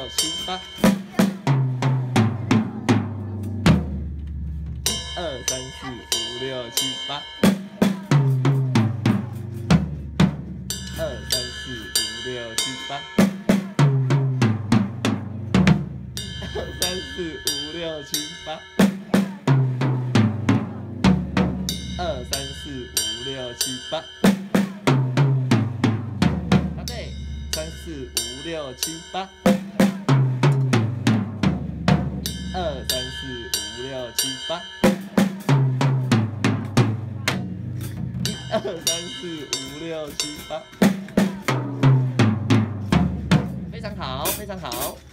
七八。2、3、4、5、6、7、8。2、3、4、5、6、7、8。2、3、4、5、6、7、8。2、3、4、5、6、7、8。答对，3、4、5、6、7、8。2、3、4、5、6、7、8。1、2、3、4、5、6、7、8。非常好，非常好。